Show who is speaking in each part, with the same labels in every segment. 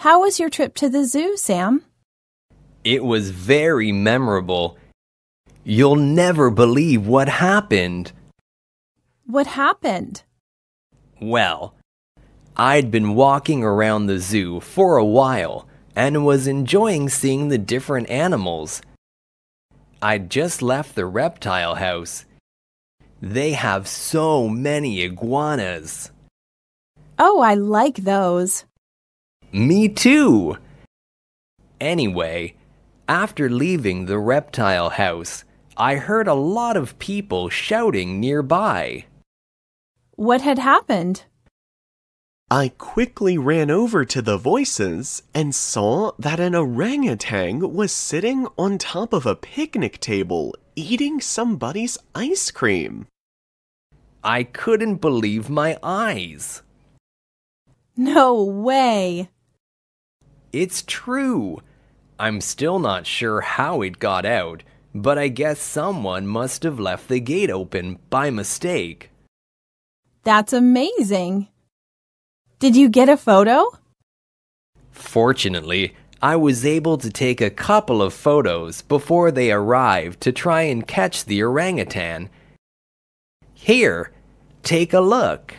Speaker 1: How was your trip to the zoo, Sam?
Speaker 2: It was very memorable. You'll never believe what happened.
Speaker 1: What happened?
Speaker 2: Well, I'd been walking around the zoo for a while and was enjoying seeing the different animals. I'd just left the reptile house. They have so many iguanas.
Speaker 1: Oh, I like those.
Speaker 2: Me too. Anyway, after leaving the reptile house, I heard a lot of people shouting nearby.
Speaker 1: What had happened?
Speaker 3: I quickly ran over to the voices and saw that an orangutan was sitting on top of a picnic table eating somebody's ice cream.
Speaker 2: I couldn't believe my eyes.
Speaker 1: No way.
Speaker 2: It's true. I'm still not sure how it got out, but I guess someone must have left the gate open by mistake.
Speaker 1: That's amazing. Did you get a photo?
Speaker 2: Fortunately, I was able to take a couple of photos before they arrived to try and catch the orangutan. Here, take a look.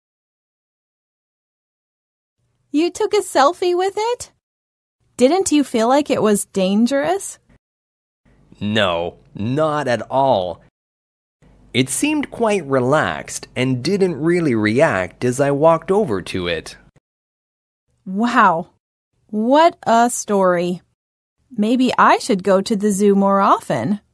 Speaker 1: You took a selfie with it? Didn't you feel like it was dangerous?
Speaker 2: No, not at all. It seemed quite relaxed and didn't really react as I walked over to it.
Speaker 1: Wow, what a story. Maybe I should go to the zoo more often.